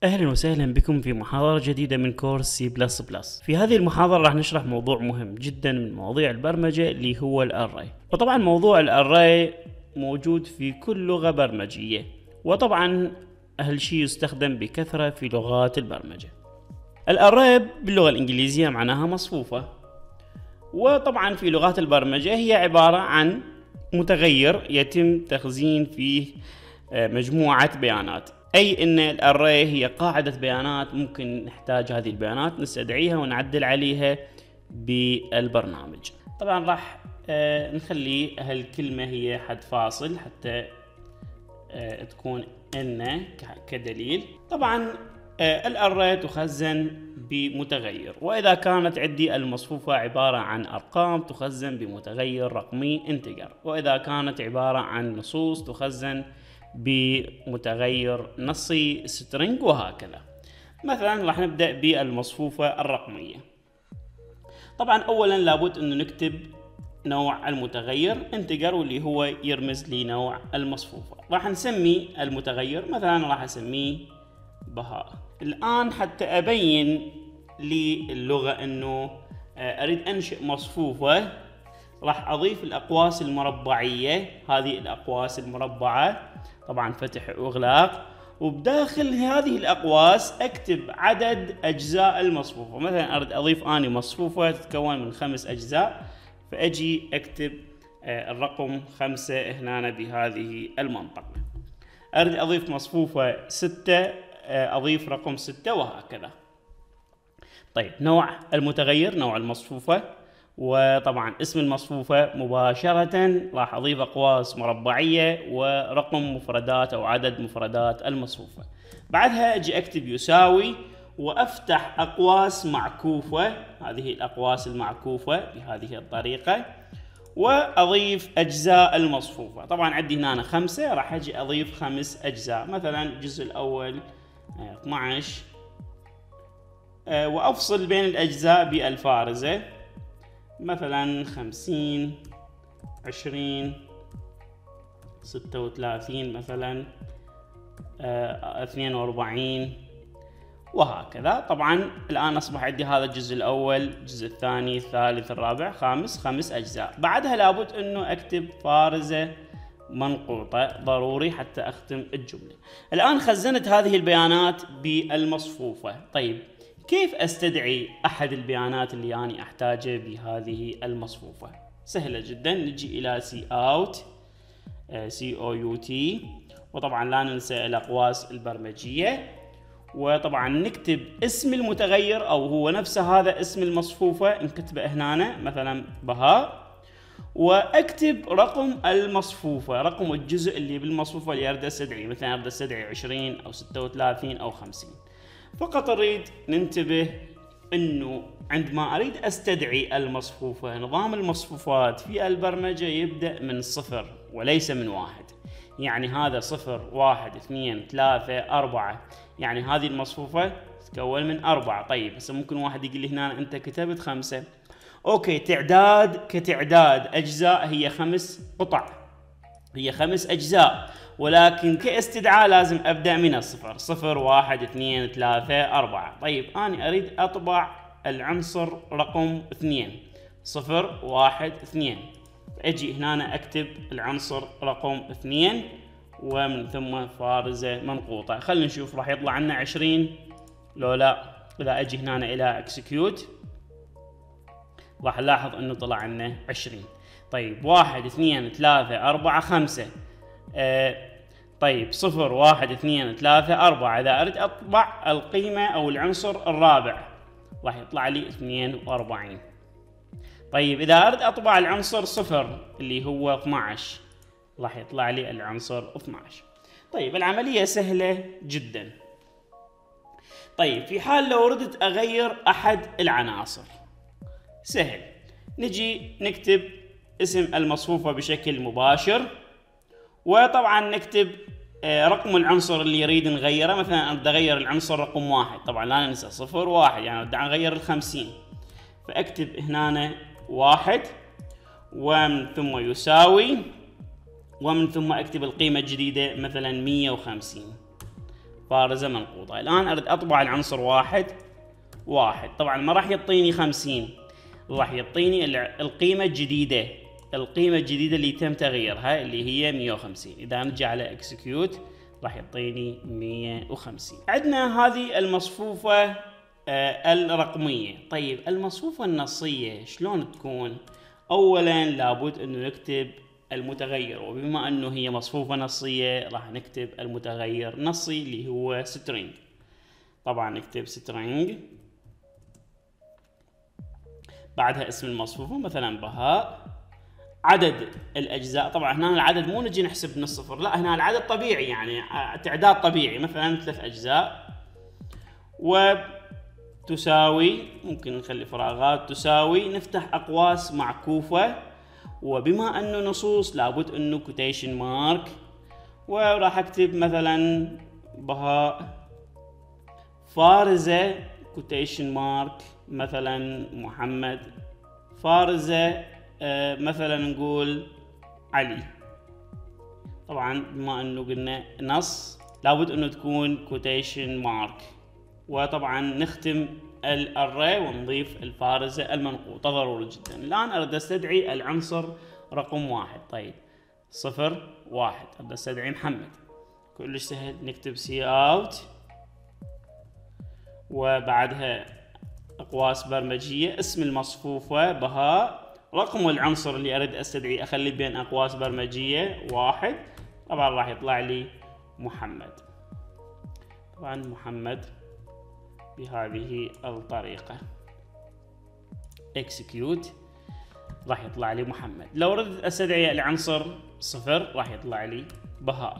أهلا وسهلا بكم في محاضرة جديدة من كورس سي بلس بلس. في هذه المحاضرة راح نشرح موضوع مهم جدا من مواضيع البرمجة اللي هو الأري. وطبعا موضوع الأري موجود في كل لغة برمجية، وطبعا هالشي يستخدم بكثرة في لغات البرمجة. الأري باللغة الإنجليزية معناها مصفوفة، وطبعا في لغات البرمجة هي عبارة عن متغير يتم تخزين فيه مجموعة بيانات، أي أن الأري هي قاعدة بيانات ممكن نحتاج هذه البيانات نستدعيها ونعدل عليها بالبرنامج. طبعا راح نخلي هالكلمة هي حد فاصل حتى تكون إن كدليل. طبعا الأري تخزن بمتغير، وإذا كانت عندي المصفوفة عبارة عن أرقام تخزن بمتغير رقمي انتجر، وإذا كانت عبارة عن نصوص تخزن بمتغير نصي string، وهكذا. مثلا راح نبدأ بالمصفوفة الرقمية. طبعا أولا لابد أنه نكتب نوع المتغير integer، واللي هو يرمز لنوع المصفوفة. راح نسمي المتغير مثلا راح أسميه بهاء. الآن حتى أبين للغة أنه أريد أنشئ مصفوفة، راح أضيف الأقواس المربعية. هذه الأقواس المربعة طبعا فتح وإغلاق، وبداخل هذه الأقواس أكتب عدد أجزاء المصفوفة. مثلا أريد أضيف أني مصفوفة تتكون من 5 أجزاء، فأجي أكتب الرقم 5 هنا بهذه المنطقة. أريد أضيف مصفوفة 6، أضيف رقم 6، وهكذا. طيب نوع المتغير نوع المصفوفة، وطبعا اسم المصفوفة مباشرة راح أضيف أقواس مربعية ورقم مفردات أو عدد مفردات المصفوفة. بعدها أجي أكتب يساوي، وأفتح أقواس معكوفة، هذه الأقواس المعكوفة بهذه الطريقة، وأضيف أجزاء المصفوفة. طبعا عندي هنا 5، راح أجي أضيف 5 أجزاء. مثلا الجزء الأول 12، وأفصل بين الأجزاء بالفارزة، مثلا 50 20 36 مثلا 42، وهكذا. طبعا الآن أصبح عندي هذا الجزء الأول، الجزء الثاني، الثالث، الرابع، خامس، 5 أجزاء. بعدها لابد أنه أكتب فارزة منقوطة ضروري حتى أختم الجملة. الآن خزنت هذه البيانات بالمصفوفة. طيب كيف أستدعي أحد البيانات اللي أنا أحتاجه بهذه المصفوفة؟ سهلة جدا. نجي إلى cout cout، وطبعا لا ننسى الأقواس البرمجية، وطبعا نكتب اسم المتغير أو هو نفسه هذا اسم المصفوفة نكتبه هنا مثلا بهاء، واكتب رقم المصفوفة، رقم الجزء اللي بالمصفوفة اللي أريد أستدعيه. مثلا أريد أستدعي 20 أو 36 أو 50. فقط أريد ننتبه أنه عندما أريد أستدعي المصفوفة، نظام المصفوفات في البرمجة يبدأ من 0 وليس من 1. يعني هذا 0 1 2 3 4، يعني هذه المصفوفة تتكون من 4. طيب هسه ممكن واحد يقول لي هنا أنت كتبت 5. أوكي، تعداد كتعداد أجزاء هي 5 قطع، هي 5 أجزاء، ولكن كاستدعاء لازم أبدأ من 0 0 1 2 3 4. طيب أنا أريد أطبع العنصر رقم 2 0 1 2، أجي هنا أكتب العنصر رقم 2 ومن ثم فارزة منقوطة. خلينا نشوف راح يطلع لنا 20 لو لا. إذا أجي هنا إلى execute راح نلاحظ أنه طلع لنا 20. طيب 1 2 3 4 5، طيب 0 1 2 3 4. إذا أريد أطبع القيمة أو العنصر الرابع راح يطلع لي 42. طيب إذا أريد أطبع العنصر 0 اللي هو 12، راح يطلع لي العنصر 12. طيب العملية سهلة جدا. طيب في حال لو ردت أغير أحد العناصر، سهل. نجي نكتب اسم المصفوفة بشكل مباشر، وطبعا نكتب رقم العنصر اللي يريد نغيره. مثلا أريد أغير العنصر رقم 1، طبعا لا ننسى 0 1، يعني أريد أغير 50، فأكتب هنا 1 ومن ثم يساوي، ومن ثم أكتب القيمة الجديدة مثلا 150. فارزة منقوطة. الآن أريد أطبع العنصر واحد. طبعا ما راح يعطيني 50، راح يعطيني القيمة الجديدة، اللي تم تغييرها اللي هي 150. إذا نرجع على اكسكيوت راح يعطيني 150. عندنا هذه المصفوفة الرقمية. طيب المصفوفة النصية شلون تكون؟ أولا لابد أنه نكتب المتغير، وبما أنه هي مصفوفة نصية راح نكتب المتغير نصي اللي هو string. طبعا نكتب string بعدها اسم المصفوفة مثلا بهاء، عدد الأجزاء. طبعا هنا العدد مو نجي نحسب من الصفر، لا هنا العدد طبيعي يعني تعداد طبيعي، مثلا 3 أجزاء. وتساوي، ممكن نخلي فراغات، تساوي نفتح أقواس معكوفة، وبما أنه نصوص لابد أنه quotation mark، وراح أكتب مثلا بهاء فارزة quotation mark، مثلا محمد فارزة مثلا نقول علي. طبعا بما انه قلنا نص لابد انه تكون quotation mark. وطبعا نختم الاري ونضيف الفارزة المنقوطة ضروري جدا. الان اريد استدعي العنصر رقم 1. طيب 0 1 اريد استدعي محمد، كلش سهل. نكتب cout وبعدها اقواس برمجية، اسم المصفوفة بهاء، رقم العنصر اللي اريد استدعي اخلي بين اقواس برمجية 1. طبعا راح يطلع لي محمد. طبعا محمد بهذه الطريقة execute راح يطلع لي محمد. لو ردت استدعي العنصر 0 راح يطلع لي بهاء.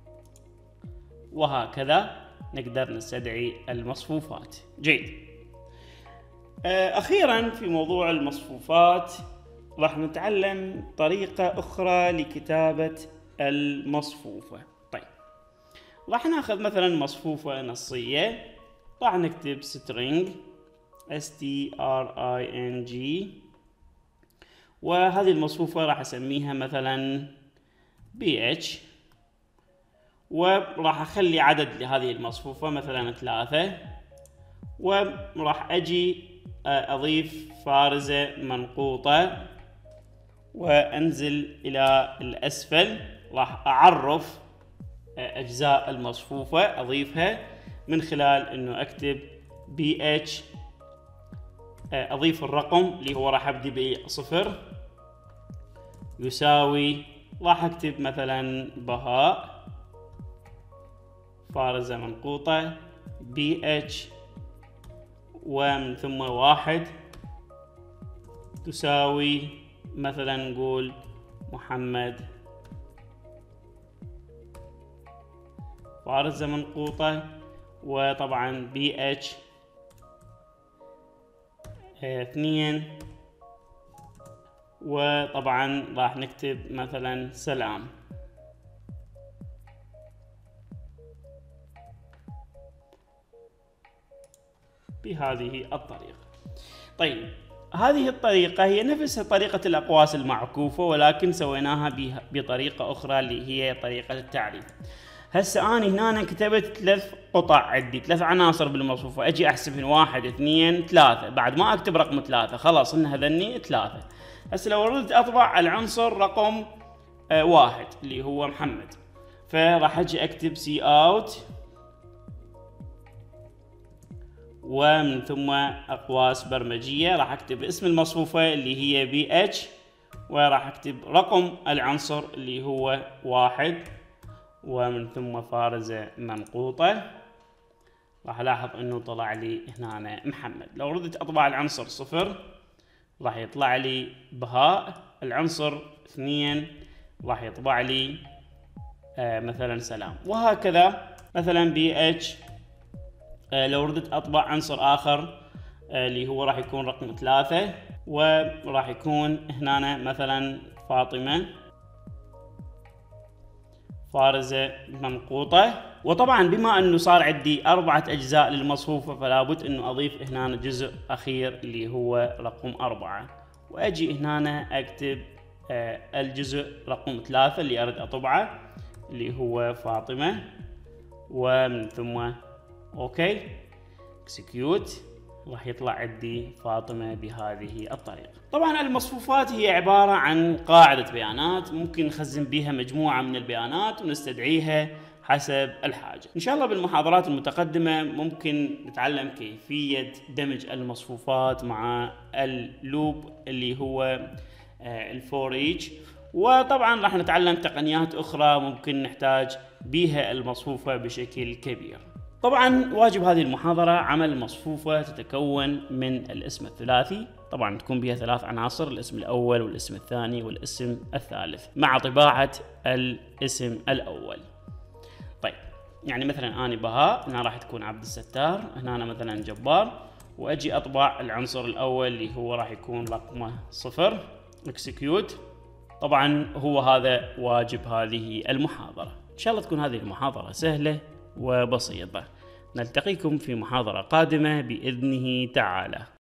وهكذا نقدر نستدعي المصفوفات. جيد. أخيرا في موضوع المصفوفات راح نتعلم طريقة أخرى لكتابة المصفوفة. طيب راح ناخذ مثلا مصفوفة نصية، راح نكتب string string، وهذه المصفوفة راح أسميها مثلا bh، وراح أخلي عدد لهذه المصفوفة مثلا 3، وراح أجي أضيف فارزة منقوطة وأنزل إلى الأسفل. راح أعرف أجزاء المصفوفة أضيفها من خلال أنه أكتب bh، أضيف الرقم اللي هو راح أبدي ب0 يساوي، راح أكتب مثلا بهاء فارزة منقوطة bh، ومن ثم 1 تساوي مثلا نقول محمد فارزة منقوطة، وطبعا bh 2، وطبعا راح نكتب مثلا سلام. بهذه الطريقة. طيب هذه الطريقة هي نفس طريقة الأقواس المعكوفة، ولكن سويناها بطريقة أخرى اللي هي طريقة التعريف. هسه أنا هنا كتبت 3 قطع، عندي 3 عناصر بالمصفوفة، أجي أحسبهن 1 2 3، بعد ما أكتب رقم 3 خلاص إن هذني 3. هسه لو ردت أطبع العنصر رقم 1 اللي هو محمد، فراح أجي أكتب cout ومن ثم أقواس برمجية، راح أكتب اسم المصفوفة اللي هي bh، وراح أكتب رقم العنصر اللي هو 1، ومن ثم فارزة منقوطة. راح ألاحظ أنه طلع لي هنا محمد. لو ردت أطبع العنصر 0 راح يطلع لي بهاء، العنصر 2 راح يطبع لي مثلا سلام. وهكذا مثلا bh لو ردت أطبع عنصر آخر اللي هو راح يكون رقم 3، وراح يكون هنا مثلا فاطمة فارزة منقوطة. وطبعا بما أنه صار عندي 4 أجزاء للمصفوفة فلا بد أنه أضيف هنا جزء أخير اللي هو رقم 4، وأجي هنا أكتب الجزء رقم 3 اللي أريد أطبعه اللي هو فاطمة، ومن ثم اوكي اكسكيوت، راح يطلع عندي فاطمة بهذه الطريقة. طبعا المصفوفات هي عبارة عن قاعدة بيانات ممكن نخزن بها مجموعة من البيانات ونستدعيها حسب الحاجة. إن شاء الله بالمحاضرات المتقدمة ممكن نتعلم كيفية دمج المصفوفات مع اللوب اللي هو الفور ايتش، وطبعا راح نتعلم تقنيات أخرى ممكن نحتاج بها المصفوفة بشكل كبير. طبعا واجب هذه المحاضرة عمل مصفوفة تتكون من الاسم الثلاثي، طبعا تكون بها 3 عناصر، الاسم الأول والاسم الثاني والاسم الثالث، مع طباعة الاسم الأول. طيب يعني مثلا أنا بهاء، هنا راح تكون عبد الستار، هنا أنا مثلا جبار، وأجي أطبع العنصر الأول اللي هو راح يكون رقمه 0 اكسكيوت. طبعا هو هذا واجب هذه المحاضرة. إن شاء الله تكون هذه المحاضرة سهلة وبسيطة. نلتقيكم في محاضرة قادمة بإذنه تعالى.